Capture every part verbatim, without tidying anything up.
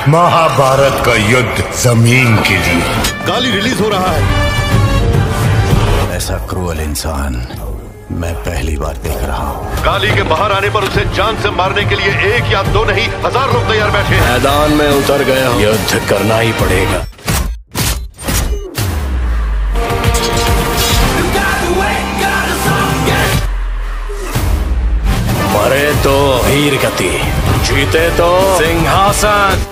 महाभारत का युद्ध जमीन के लिए। काली रिलीज हो रहा है। ऐसा क्रूअल इंसान मैं पहली बार देख रहा हूँ। काली के बाहर आने पर उसे जान से मारने के लिए एक या दो नहीं हजार लोग तैयार बैठे हैं। मैदान में उतर गया हूँ, युद्ध करना ही पड़ेगा। मरे तो वीर गति, जीते तो सिंहासन।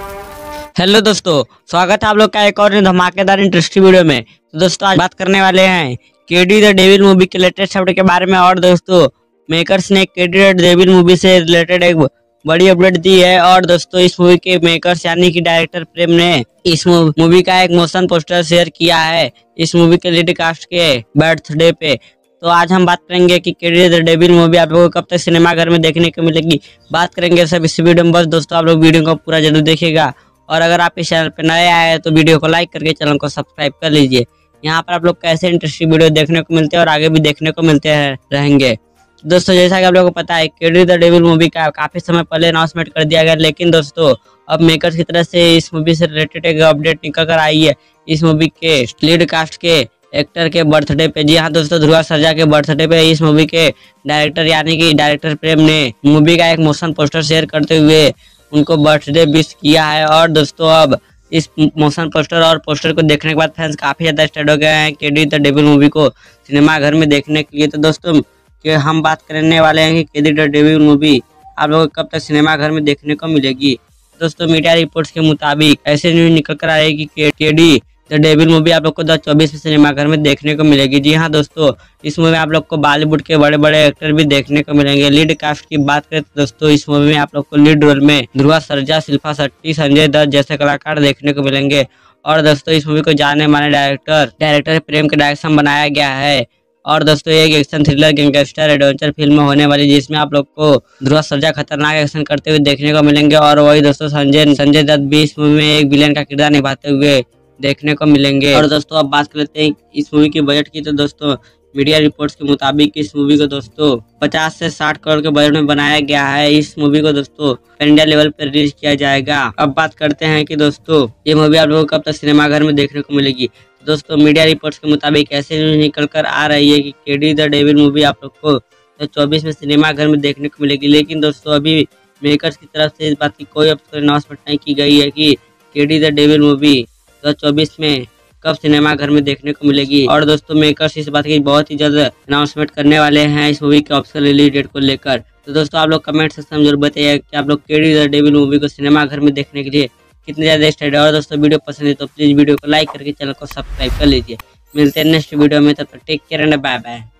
हेलो दोस्तों, स्वागत है आप लोग का एक और धमाकेदार इंटरेस्टिंग वीडियो में। तो दोस्तों आज बात करने वाले हैं केडी द डेविल मूवी के लेटेस्ट अपडेट के बारे में। और दोस्तों मेकर्स ने केडी द डेविल मूवी से रिलेटेड एक बड़ी अपडेट दी है। और दोस्तों इस मूवी के मेकर्स यानी कि डायरेक्टर प्रेम ने इस मूवी का एक मोशन पोस्टर शेयर किया है इस मूवी के लीड कास्ट के बर्थडे पे। तो आज हम बात करेंगे कि केडी द डेविल मूवी आप लोगों को कब तक सिनेमाघर में देखने को मिलेगी, बात करेंगे सब इस वीडियो में। बस दोस्तों आप लोग वीडियो को पूरा जरूर देखिएगा। और अगर आप इस चैनल पे नए आए हैं तो वीडियो को लाइक करके चैनल को सब्सक्राइब कर लीजिए। यहाँ पर आप लोग कैसे इंटरेस्टिंग वीडियो देखने को मिलते हैं और आगे भी देखने को मिलते हैं रहेंगे। दोस्तों जैसा कि आप लोगों को पता है केडी द डेविल मूवी का काफी समय पहले अनाउंसमेंट कर दिया गया, लेकिन दोस्तों अब मेकर्स की तरफ से इस मूवी से रिलेटेड एक अपडेट निकल कर आई है इस मूवी के लीड कास्ट के एक्टर के बर्थडे पे। जी हाँ दोस्तों, ध्रुव सरजा के बर्थडे पे इस मूवी के डायरेक्टर यानी कि डायरेक्टर प्रेम ने मूवी का एक मोशन पोस्टर शेयर करते हुए उनको बर्थडे विश किया है। और दोस्तों अब इस मोशन पोस्टर और पोस्टर को देखने के बाद फैंस काफी ज्यादा स्टार्ट हो गए हैं केडी द डेविल मूवी को सिनेमाघर में देखने के लिए। तो दोस्तों कि हम बात करने वाले हैं कि केडी द डेविल मूवी आप लोगों को कब तक सिनेमाघर में देखने को मिलेगी। दोस्तों मीडिया रिपोर्ट्स के मुताबिक ऐसे न्यूज निकल कर आ रही है कि केडी द डेविल मूवी आप लोग को दो हज़ार चौबीस में सिनेमाघर में देखने को मिलेगी। जी हाँ दोस्तों, इस मूवी में आप लोग को बॉलीवुड के बड़े बड़े एक्टर भी देखने को मिलेंगे। लीड कास्ट की बात करें तो दोस्तों इस मूवी में आप लोग को लीड रोल में ध्रुव सरजा, शिल्पा शेट्टी, संजय दत्त जैसे कलाकार देखने को मिलेंगे। और दोस्तों इस मूवी को जाने माने डायरेक्टर डायरेक्टर प्रेम के डायरेक्शन बनाया गया है। और दोस्तों एक action thriller gangster adventure film होने वाली जिसमें आप लोग को ध्रुव सरजा खतरनाक एक्शन करते हुए देखने को मिलेंगे। और वही दोस्तों संजय संजय दत्त भी इस मूवी में एक विलेन का किरदार निभाते हुए देखने को मिलेंगे। और दोस्तों अब बात कर लेते हैं इस मूवी की बजट की। तो दोस्तों मीडिया रिपोर्ट्स के मुताबिक इस मूवी को दोस्तों पचास से साठ करोड़ के बजट में बनाया गया है। इस मूवी को दोस्तों पैन इंडिया लेवल पर रिलीज किया जाएगा। अब बात करते हैं कि दोस्तों ये मूवी आप लोगों को कब तक सिनेमाघर में देखने को मिलेगी। दोस्तों मीडिया रिपोर्ट्स के मुताबिक ऐसे न्यूज निकल कर आ रही है कि केडी द डेविल मूवी आप लोग को तो चौबीस में सिनेमाघर में देखने को मिलेगी। लेकिन दोस्तों अभी मेकर्स की तरफ से इस बात की कोई अनाउंसमेंट नहीं की गई है कि केडी द डेविल मूवी दो हज़ार चौबीस में कब सिनेमाघर में देखने को मिलेगी। और दोस्तों मेकर्स इस बात की बहुत ही जल्द अनाउंसमेंट करने वाले हैं इस मूवी के ऑफिशियल रिलीज डेट को लेकर। तो दोस्तों आप लोग कमेंट सेक्शन में जरूर बताइए कि आप लोग केडी द डेविल मूवी को सिनेमाघर में देखने के लिए कितने ज्यादा एक्साइटेड है। और दोस्तों वीडियो पसंद है तो प्लीज वीडियो को लाइक करके चैनल को सब्सक्राइब कर लीजिए। मिलते हैं नेक्स्ट वीडियो में, तब तक take care and bye bye.